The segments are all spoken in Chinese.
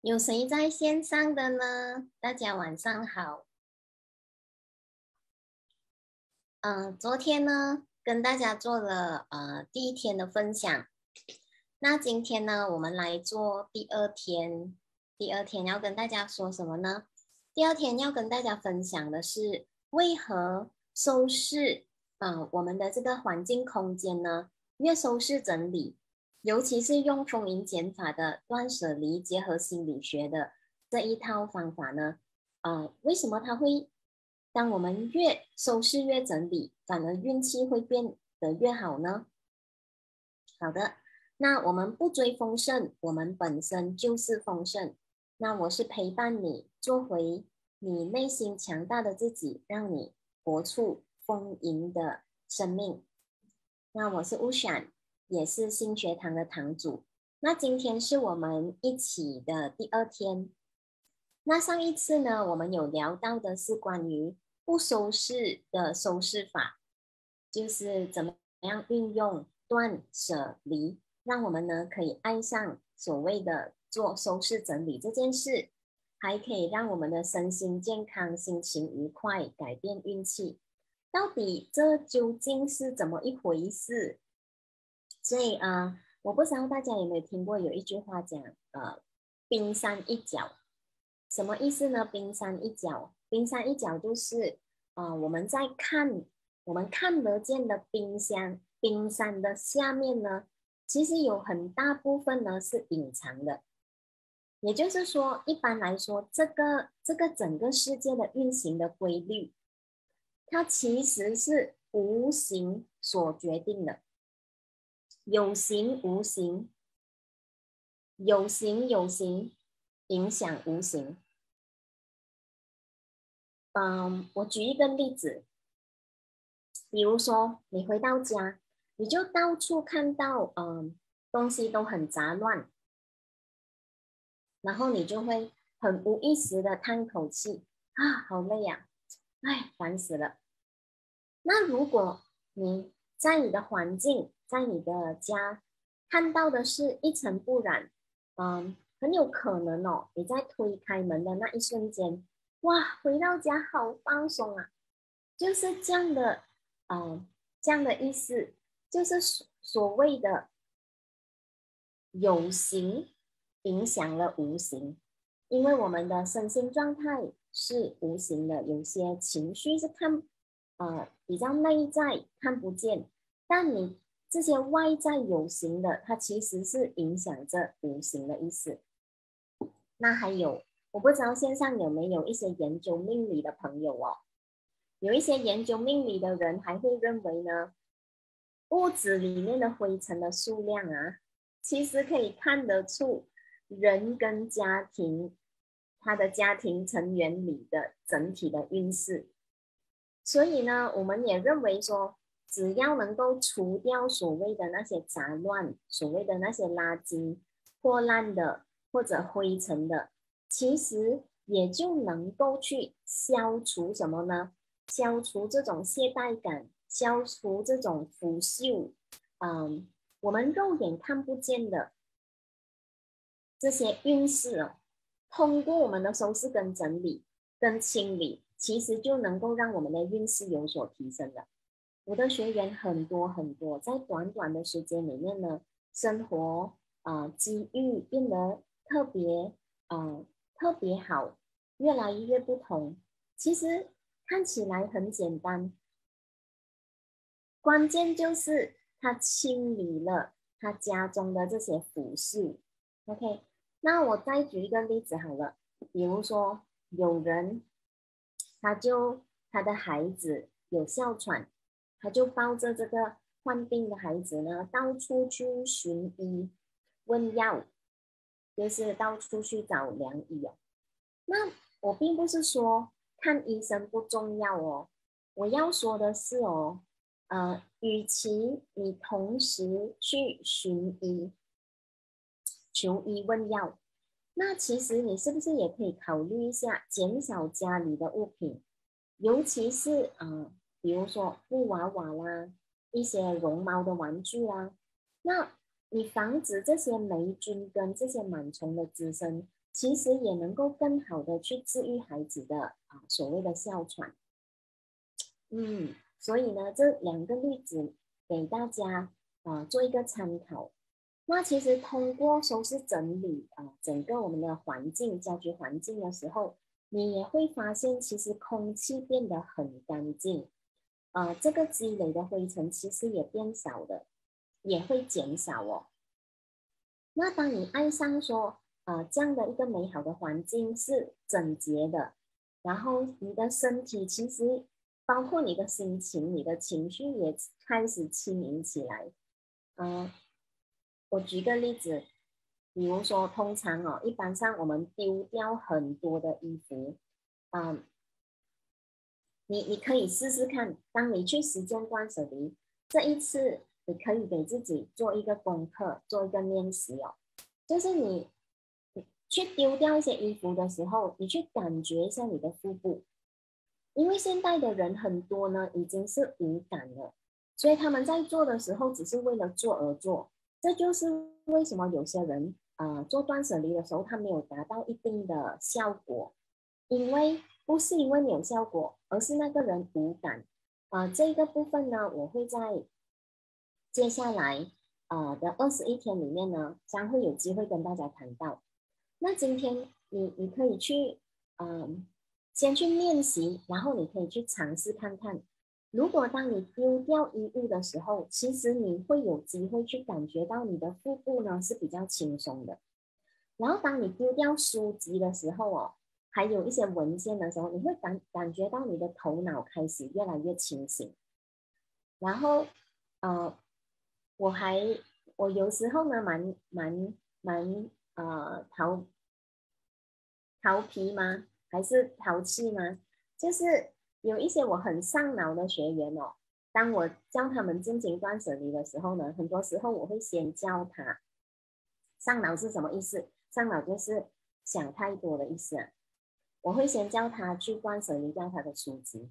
有谁在线上的呢？大家晚上好。昨天呢，跟大家做了第一天的分享。那今天呢，我们来做第二天。第二天要跟大家说什么呢？第二天要跟大家分享的是为何收拾我们的这个环境空间呢？越收拾整理，尤其是用丰盈减法的断舍离结合心理学的这一套方法呢，为什么它会当我们越收拾越整理，反而运气会变得越好呢？好的，那我们不追丰盛，我们本身就是丰盛。那我是陪伴你做回你内心强大的自己，让你活出丰盈的生命。那我是乌闪，也是新学堂的堂主。那今天是我们一起的第二天。那上一次呢，我们有聊到的是关于不收拾的收拾法，就是怎么样运用断舍离，让我们呢可以爱上所谓的做收拾整理这件事，还可以让我们的身心健康、心情愉快、改变运气。到底这究竟是怎么一回事？所以我不知道大家有没有听过有一句话讲，冰山一角，什么意思呢？冰山一角，冰山一角就是我们在我们看得见的冰山的下面呢，其实有很大部分呢是隐藏的。也就是说，一般来说，这个整个世界的运行的规律，它其实是无形所决定的，有形无形，有形有形，影响无形。我举一个例子，比如说你回到家，你就到处看到东西都很杂乱，然后你就会很无意识的叹口气啊，好累呀，哎，烦死了。那如果你在你的环境，在你的家看到的是一尘不染，很有可能哦，你在推开门的那一瞬间，哇，回到家好放松啊，就是这样的，这样的意思，就是所谓的有形影响了无形，因为我们的身心状态是无形的，有些情绪是比较内在看不见，但你这些外在有形的，它其实是影响着无形的意思。那还有，我不知道线上有没有一些研究命理的朋友哦，有一些研究命理的人还会认为呢，屋子里面的灰尘的数量啊，其实可以看得出人跟家庭他的家庭成员里的整体的运势。所以呢，我们也认为说，只要能够除掉所谓的那些杂乱，所谓的那些垃圾、破烂的或者灰尘的，其实也就能够去消除什么呢？消除这种懈怠感，消除这种腐朽，我们肉眼看不见的这些运势哦，通过我们的收拾跟整理跟清理，其实就能够让我们的运势有所提升了。我的学员很多很多，在短短的时间里面呢，生活机遇变得特别呃特别好，越来越不同。其实看起来很简单，关键就是他清理了他家中的这些腐蚀。OK，那我再举一个例子好了，比如说有人他的孩子有哮喘，他就抱着这个患病的孩子呢，到处去寻医问药，就是到处去找良医哦。那我并不是说看医生不重要哦，我要说的是哦，与其你同时去寻医、求医问药，那其实你是不是也可以考虑一下减少家里的物品，尤其是比如说布娃娃啦，一些绒毛的玩具啦，那你防止这些霉菌跟这些螨虫的滋生， 其实也能够更好的去治愈孩子的所谓的哮喘。所以呢，这两个例子给大家做一个参考。那其实通过收拾整理整个我们的环境、家居环境的时候，你也会发现其实空气变得很干净，这个积累的灰尘其实也变少了，也会减少哦。那当你爱上说这样的一个美好的环境是整洁的，然后你的身体其实包括你的心情、你的情绪也开始轻盈起来。我举个例子，比如说通常一般上我们丢掉很多的衣服，你可以试试看，当你去实践断舍离，这一次你可以给自己做一个功课，做一个练习哦，就是你去丢掉一些衣服的时候，你去感觉一下你的腹部，因为现代的人很多呢已经是无感了，所以他们在做的时候只是为了做而做，这就是为什么有些人做断舍离的时候他没有达到一定的效果，因为不是因为没有效果，而是那个人无感。这个部分呢，我会在接下来的21天里面呢，将会有机会跟大家谈到。那今天你可以去先去练习，然后你可以去尝试看看。如果当你丢掉衣物的时候，其实你会有机会去感觉到你的腹部呢是比较轻松的。然后当你丢掉书籍的时候还有一些文件的时候，你会感觉到你的头脑开始越来越清醒。然后呃，我还我有时候呢蛮调皮吗？还是淘气吗？就是有一些我很上脑的学员当我教他们进行断舍离的时候呢，很多时候我会先教他。上脑是什么意思？上脑就是想太多的意思我会先教他去断舍离掉他的书籍，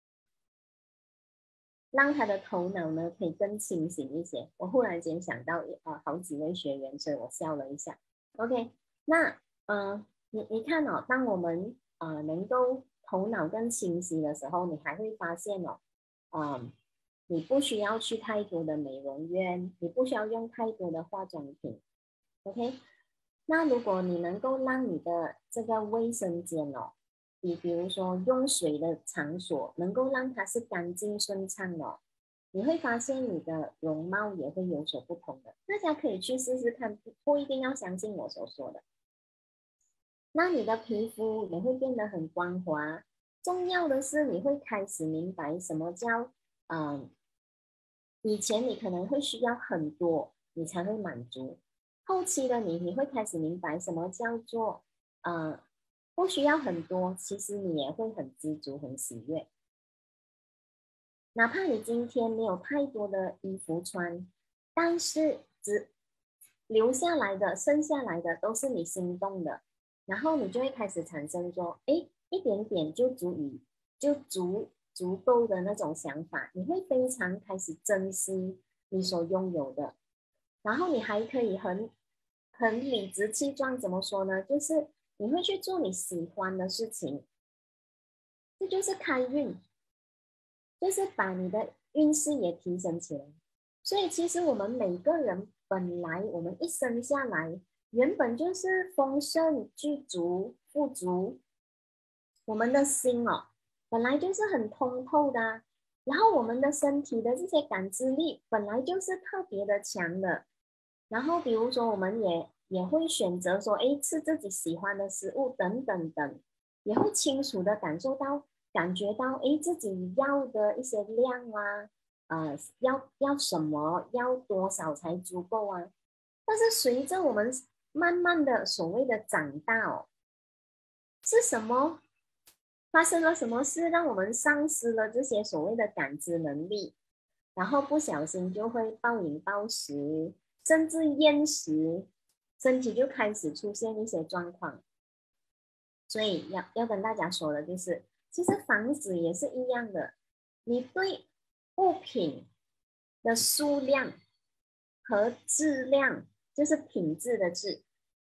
让他的头脑呢可以更清醒一些。我忽然间想到好几位学员，所以我笑了一下。OK， 那你看当我们能够头脑更清晰的时候，你还会发现你不需要去太多的美容院，你不需要用太多的化妆品。OK， 那如果你能够让你的这个卫生间比如说用水的场所，能够让它是干净顺畅的你会发现你的容貌也会有所不同的。大家可以去试试看，不一定要相信我所说的。那你的皮肤也会变得很光滑。重要的是，你会开始明白什么叫以前你可能会需要很多，你才会满足。后期的你会开始明白什么叫做不需要很多，其实你也会很知足、很喜悦。哪怕你今天没有太多的衣服穿，但是只留下来的、剩下来的都是你心动的，然后你就会开始产生说，哎，一点点就足够的那种想法，你会非常开始珍惜你所拥有的，然后你还可以很理直气壮，怎么说呢？就是你会去做你喜欢的事情，这就是开运。就是把你的运势也提升起来。所以其实我们每个人本来我们一生下来原本就是丰盛、具足、富足，我们的心本来就是很通透的然后我们的身体的这些感知力本来就是特别的强的。然后比如说我们也会选择说，哎，吃自己喜欢的食物等等等，也会清楚的感觉到，哎，自己要的一些量要什么，要多少才足够啊？但是随着我们慢慢的所谓的长大是什么？发生了什么事让我们丧失了这些所谓的感知能力？然后不小心就会暴饮暴食，甚至厌食，身体就开始出现一些状况。所以要跟大家说的就是，其实房子也是一样的，你对物品的数量和质量，就是品质的质，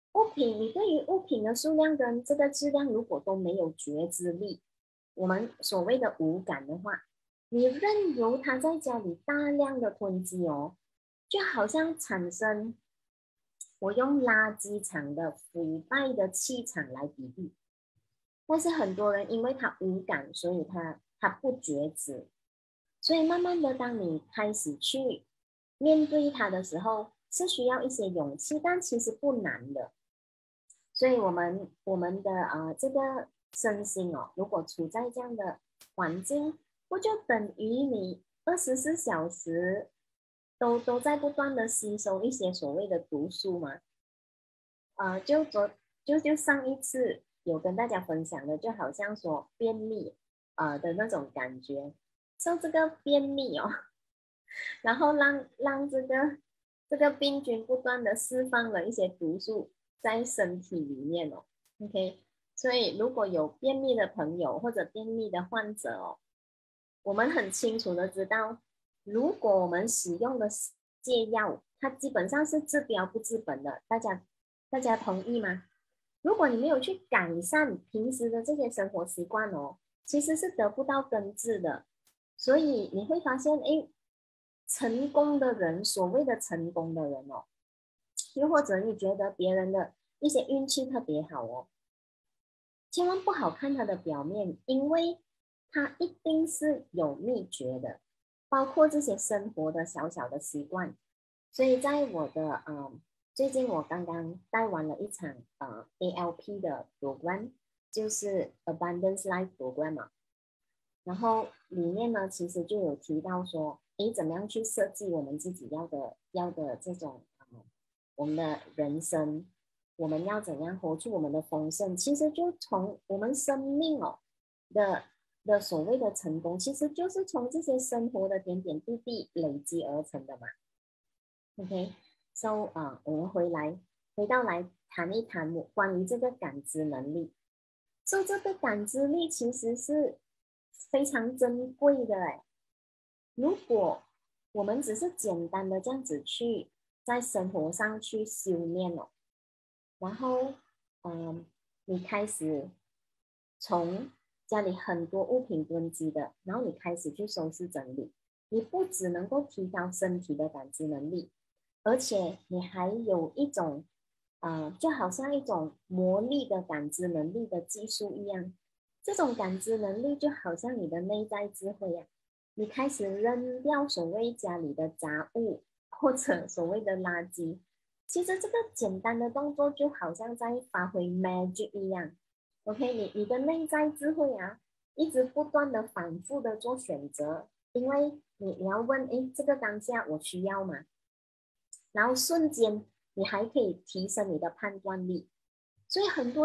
你对于物品的数量跟这个质量，如果都没有觉知力，我们所谓的无感的话，你任由它在家里大量的囤积哦，就好像产生我用垃圾场的腐败的气场来比喻。但是很多人因为他无感，所以他不觉知，所以慢慢的，当你开始去面对它的时候，是需要一些勇气，但其实不难的。所以我们的这个身心哦，如果处在这样的环境，不就等于你24小时都在不断的吸收一些所谓的毒素吗？就上一次有跟大家分享的，就好像说便秘的那种感觉，受这个便秘哦，然后让这个病菌不断的释放了一些毒素在身体里面哦，OK，所以如果有便秘的朋友或者便秘的患者哦，我们很清楚的知道，如果我们使用的泻药，它基本上是治标不治本的，大家同意吗？如果你没有去改善平时的这些生活习惯哦，其实是得不到根治的。所以你会发现，哎，成功的人，所谓的成功的人哦，又或者你觉得别人的一些运气特别好哦，千万不好看他的表面，因为他一定是有秘诀的，包括这些生活的小小的习惯。所以在我的最近我刚刚带完了一场ALP 的 program，就是 Abundance Life Program 嘛。然后里面呢，其实就有提到说，诶，怎么样去设计我们自己要的这种我们的人生，我们要怎样活出我们的丰盛？其实就从我们生命哦的所谓的成功，其实就是从这些生活的点点滴滴累积而成的嘛。OK，so 我们回到来谈一谈关于这个感知能力。这个感知力其实是非常珍贵的哎。如果我们只是简单的这样子去在生活上去修炼哦，然后你开始从家里很多物品堆积的，然后你开始去收拾整理，你不只能够提高身体的感知能力，而且你还有一种就好像一种魔力的感知能力的技术一样。这种感知能力就好像你的内在智慧啊，你开始扔掉所谓家里的杂物或者所谓的垃圾，其实这个简单的动作就好像在发挥 magic 一样。OK，你的内在智慧啊，一直不断的反复的做选择，因为你要问，诶，这个当下我需要吗？然后瞬间你还可以提升你的判断力。所以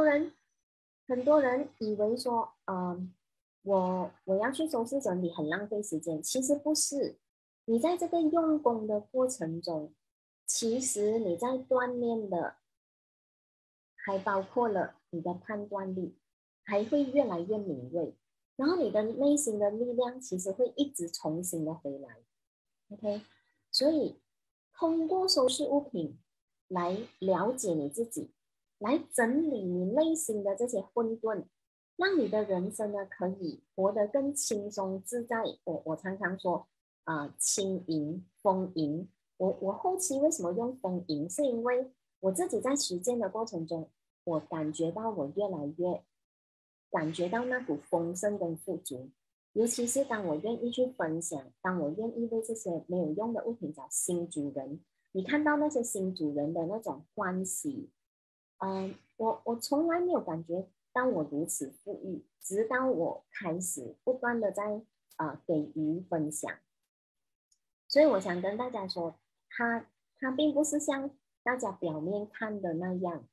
很多人以为说，我要去收拾整理很浪费时间，其实不是。你在这个用功的过程中，其实你在锻炼的，还包括了你的判断力，还会越来越敏锐，然后你的内心的力量其实会一直重新的回来。OK，所以通过收拾物品来了解你自己，来整理你内心的这些混沌，让你的人生呢可以活得更轻松自在。我常常说轻盈丰盈。我后期为什么用丰盈，是因为我自己在实践的过程中，我感觉到我越来越感觉到那股丰盛跟富足。尤其是当我愿意去分享，当我愿意为这些没有用的物品找新主人，你看到那些新主人的那种欢喜，我从来没有感觉到我如此富裕，直到我开始不断的在给予分享。所以我想跟大家说，它并不是像大家表面看的那样，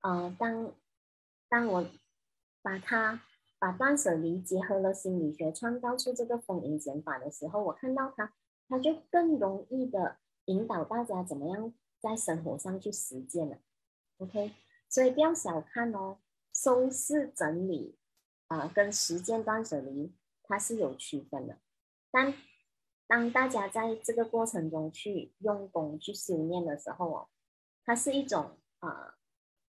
当我把断舍离结合了心理学，创造出这个丰盈减法的时候，我看到它就更容易的引导大家怎么样在生活上去实践了。OK，所以不要小看哦，收拾整理跟实践断舍离它是有区分的。但当大家在这个过程中去用功去修炼的时候哦，它是一种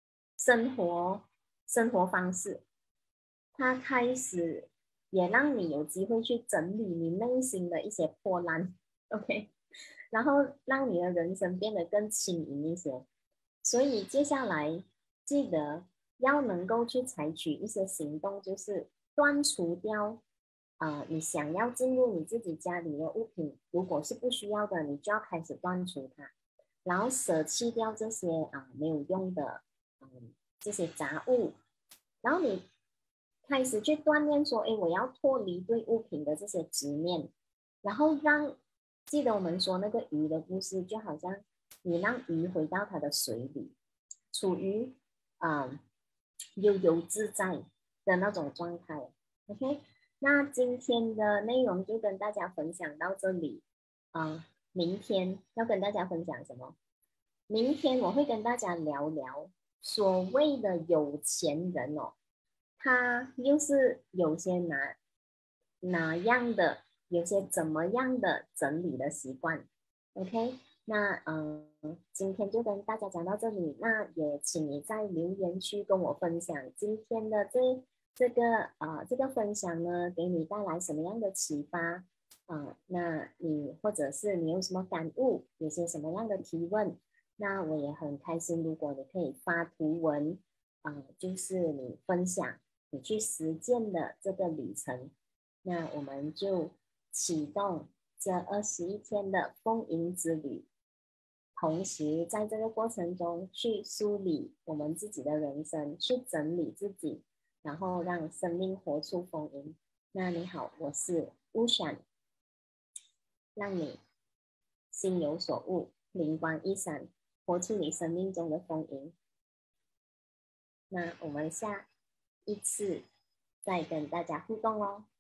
生活方式，它开始也让你有机会去整理你内心的一些破烂，OK，然后让你的人生变得更轻盈一些。所以接下来记得要能够去采取一些行动，就是断除掉你想要进入你自己家里的物品，如果是不需要的，你就要开始断除它，然后舍弃掉这些没有用的这些杂物，然后你开始去锻炼说，哎，我要脱离对物品的这些执念，然后记得我们说那个鱼的故事，就好像你让鱼回到它的水里，处于悠游自在的那种状态。OK，那今天的内容就跟大家分享到这里。明天要跟大家分享什么？明天我会跟大家聊聊所谓的有钱人哦，他又是有些哪样的，有些怎么样的整理的习惯。OK，那今天就跟大家讲到这里，那也请你在留言区跟我分享今天的这个分享呢，给你带来什么样的启发那你或者是你有什么感悟，有些什么样的提问，那我也很开心，如果你可以发图文就是你分享你去实践的这个旅程，那我们就启动这21天的丰盈之旅，同时在这个过程中去梳理我们自己的人生，去整理自己，然后让生命活出丰盈。那你好，我是乌闪，让你心有所悟，灵光一闪，活出你生命中的丰盈。那我们下一次再跟大家互动哦。